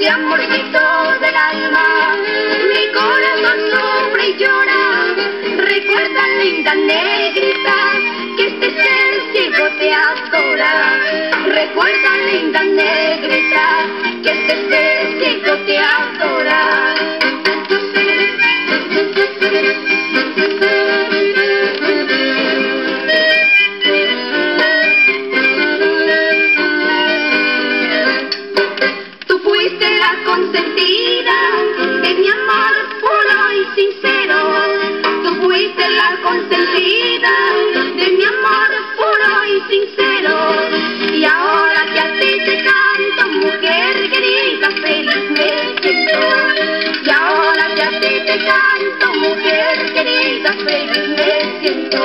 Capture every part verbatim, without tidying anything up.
ese amorcito del alma. Mi corazón sufre y llora. Recuerda, linda negrita, que este ser ciego te adora. Recuerda, linda negrita, que este ser ciego te adora. Tú fuiste la consentida de mi amor puro y sincero. Tú fuiste la consentida de mi amor puro y sincero. Y ahora que a ti te canto, mujer querida, feliz me siento. Y ahora que a ti te canto, mujer querida, feliz me siento.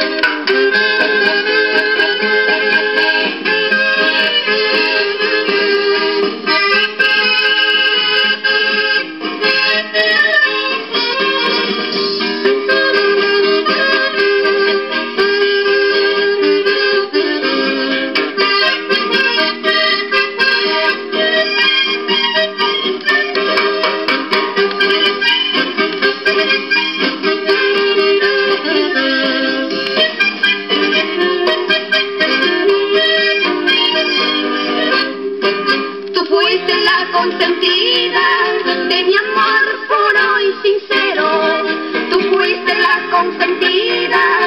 Fuiste la consentida de mi amor puro y sincero. Tú fuiste la consentida